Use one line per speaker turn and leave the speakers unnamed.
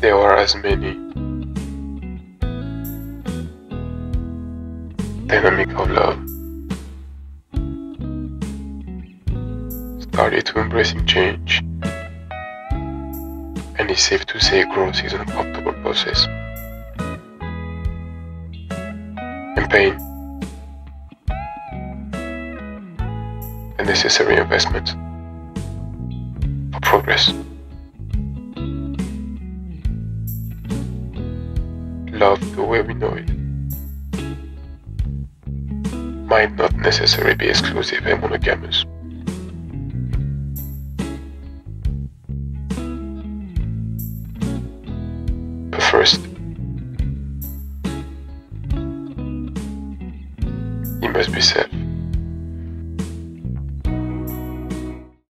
there are as many dynamic of love started to embracing change, and it's safe to say growth is an uncomfortable process. And pain, a necessary investment for progress. Love the way we know it might not necessarily be exclusive and monogamous. But first, it must be self.